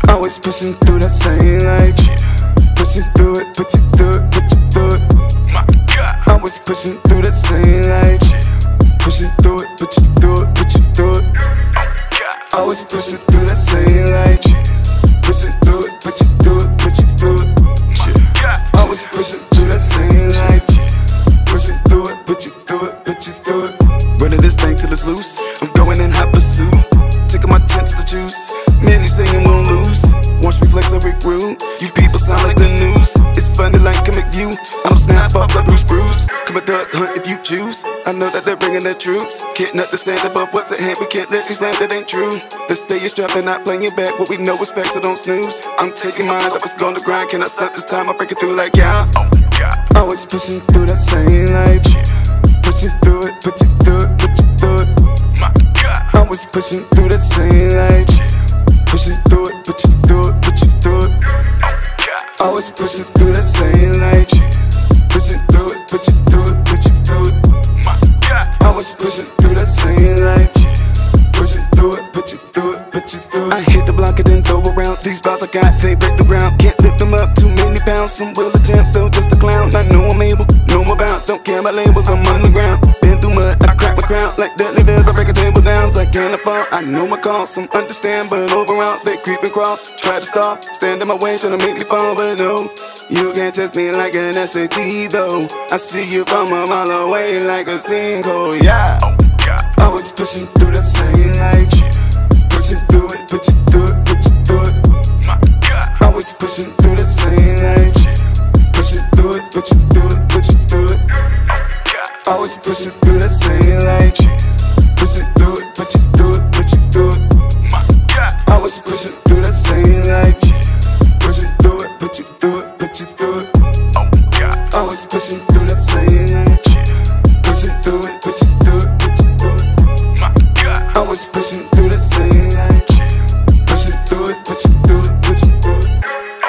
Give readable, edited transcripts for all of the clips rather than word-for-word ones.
Always pushing through that same life. Pushing through it, put you through it, put you through it. My God. Always pushing through that same life. Pushing through it, put you through it, put you through it. Always pushing through that same life. Pushing through it, put you through it, put you through it. Always pushing through that same life. Pushing through it, put you through it, put you through it. Running this thing till it's loose. I'm going in hot pursuit, taking my chances to choose. Man, you saying won't lose. Watch me flex like Rick Rude. You people sound like the news. It's funny like comic view. I'ma snap off like Bruce. Come a duck hunt if you choose. I know that they're bringing their troops. Can't nothing stand above what's at hand. We can't let these land that ain't true. Let's stay strapped and not playing back. What we know is facts, so don't snooze. I'm taking mine, I was going to grind. Can I stop this time? I break it through like yeah. Always pushing through that same life. Pushing through it, put you through it, put you through it. My God. Always pushing through that same life. Pushing through it, put you through it, put you through it. Always pushing through that same life. Pushing through it, put you through it, put you through it. My God. Always pushing through that same life. Pushing through it, put you through it, put you through it. I hit the block and then throw around. These bars I got, they break the ground. Can't lift them up, too many pounds. Some will attempt, though, just a clown. I know I'm able, know I'm about. Don't care about labels, I'm on the ground. Been through mud, I crack my crown. Like deadly bills, I break a table down. I can't afford, I know my call. Some understand, but overall, they creep and crawl. Try to stop, stand in my way, trying to make me fall, but no. You can't test me like an SAT, though. I see you from a mile away like a sinkhole, yeah. Always pushing through that same life. Pushing through it, put you through it, put you through it. My God. Always pushing through that same life. Pushing through it, put you through it, put you through it. Always pushing through that same life. Pushing through it, put you through it, put you through it. My God. Always pushing through that same life. Pushing through it, put you through it, put you through it. Always pushing through that same life. Pushing through it, put you through it, put you through it. My God. Always pushing through that same life. Pushing through it, put you through it, put you through it.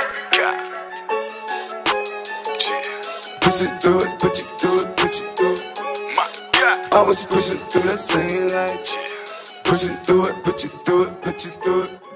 Pushing through it, put you through it, put you through it. My God. Always pushing through that same life. Pushing through it, put you through it, put you through it.